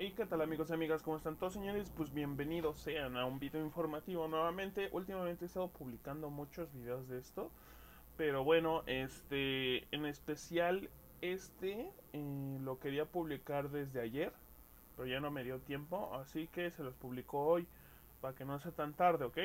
¿Y qué tal, amigos y amigas? ¿Cómo están todos, señores? Pues bienvenidos sean a un video informativo nuevamente. Últimamente he estado publicando muchos videos de esto, pero bueno, en especial lo quería publicar desde ayer, pero ya no me dio tiempo, así que se los publico hoy para que no sea tan tarde, ¿ok?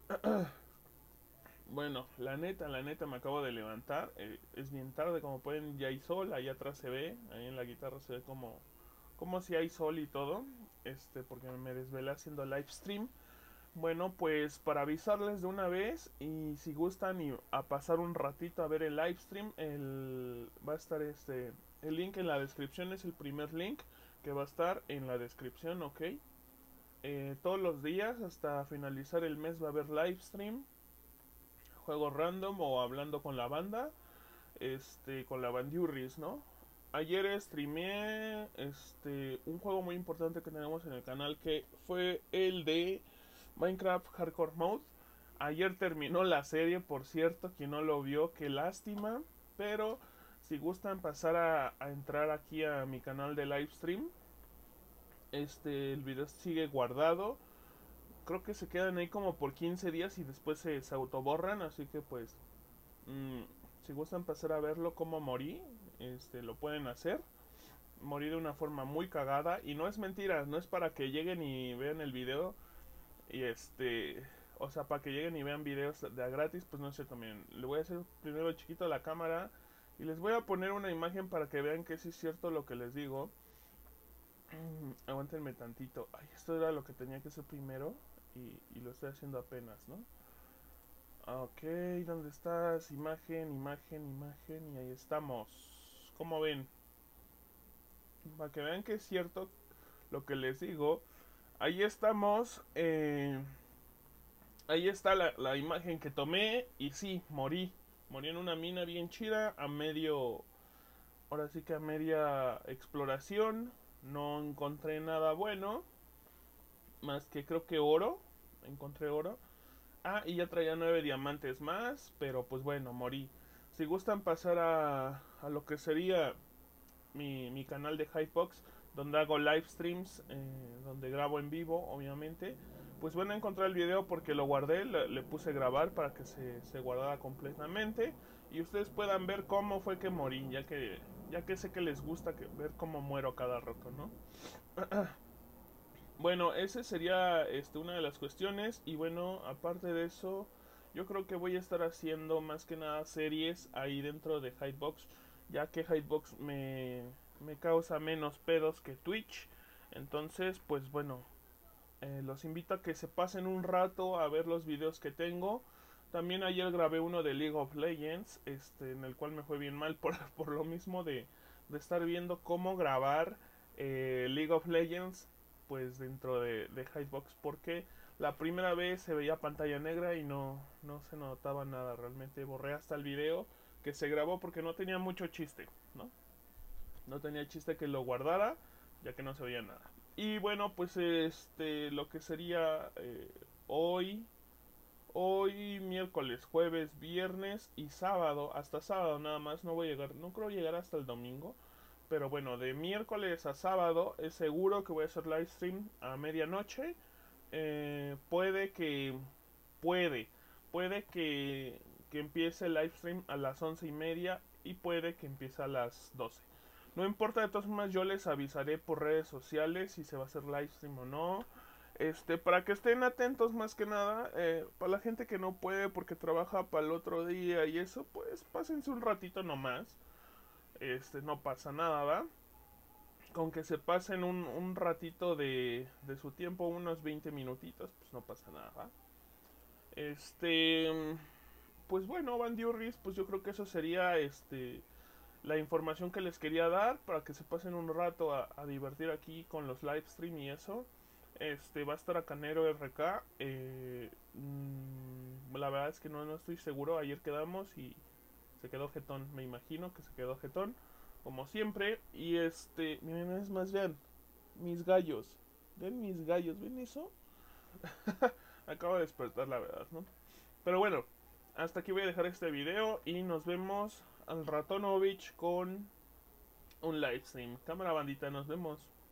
Bueno, la neta me acabo de levantar. Es bien tarde, como pueden, ya hay sol, ahí atrás se ve, ahí en la guitarra se ve como si hay sol y todo. Porque me desvelé haciendo live stream. Bueno, pues para avisarles de una vez y si gustan y a pasar un ratito a ver el live stream, va a estar el link en la descripción, es el primer link que va a estar en la descripción, ¿ok? Todos los días hasta finalizar el mes va a haber live stream, juegos random o hablando con la banda, con la Bandiurris, ¿no? Ayer streameé un juego muy importante que tenemos en el canal que fue el de Minecraft Hardcore Mode. Ayer terminó la serie, por cierto, quien no lo vio, qué lástima. Pero si gustan pasar a entrar aquí a mi canal de live stream, el video sigue guardado. Creo que se quedan ahí como por 15 días y después se autoborran, así que pues mm, si gustan pasar a verlo como morí, lo pueden hacer. Morí de una forma muy cagada y no es mentira, no es para que lleguen y vean el video y o sea, para que lleguen y vean videos de a gratis, pues no es cierto. Miren, le voy a hacer primero chiquito a la cámara y les voy a poner una imagen para que vean que sí es cierto lo que les digo. Aguántenme tantito. Ay, esto era lo que tenía que hacer primero y lo estoy haciendo apenas, ¿no? Ok, ¿dónde estás? Imagen, imagen, imagen y ahí estamos. ¿Cómo ven? Para que vean que es cierto lo que les digo. Ahí estamos. Ahí está la imagen que tomé. Y sí, morí. Morí en una mina bien chida. A medio. Ahora sí que a media exploración. No encontré nada bueno. Más que creo que oro. Encontré oro. Ah, y ya traía 9 diamantes más. Pero pues bueno, morí. Si gustan pasar a lo que sería mi canal de Hypox, donde hago live streams, donde grabo en vivo, obviamente, pues van a encontrar el video porque lo guardé, le puse grabar para que se guardara completamente y ustedes puedan ver cómo fue que morí, ya que sé que les gusta ver cómo muero cada rato, ¿no? Bueno, ese sería una de las cuestiones y bueno, aparte de eso, yo creo que voy a estar haciendo más que nada series ahí dentro de Hypebox, ya que Hypebox me causa menos pedos que Twitch. Entonces, pues bueno, los invito a que se pasen un rato a ver los videos que tengo. También ayer grabé uno de League of Legends, en el cual me fue bien mal por lo mismo de estar viendo cómo grabar League of Legends pues dentro de Hypebox, porque la primera vez se veía pantalla negra y no se notaba nada. Realmente borré hasta el video que se grabó porque no tenía mucho chiste, ¿no? No tenía chiste que lo guardara, ya que no se veía nada. Y bueno, pues lo que sería hoy, hoy, miércoles, jueves, viernes y sábado, hasta sábado nada más, no voy a llegar, no creo llegar hasta el domingo. Pero bueno, de miércoles a sábado es seguro que voy a hacer live stream a medianoche. Puede que. Puede. Puede que empiece el live stream a las 11:30 y puede que empiece a las 12. No importa, de todas formas yo les avisaré por redes sociales si se va a hacer live stream o no. Para que estén atentos más que nada. Para la gente que no puede porque trabaja para el otro día y eso, pues pásense un ratito nomás. No pasa nada, ¿va? Con que se pasen un ratito de su tiempo, unos 20 minutitos, pues no pasa nada, ¿va? Este, pues bueno, Bandiurris, pues yo creo que eso sería la información que les quería dar para que se pasen un rato a divertir aquí con los live stream y eso. Va a estar Acanero RK. La verdad es que no estoy seguro. Ayer quedamos y se quedó jetón. Me imagino que se quedó jetón. Como siempre. Y miren, es más, vean. Mis gallos. Ven mis gallos. ¿Ven eso? Acabo de despertar, la verdad, ¿no? Pero bueno, hasta aquí voy a dejar este video y nos vemos al Ratonovich con un live stream. Cámara bandita, nos vemos.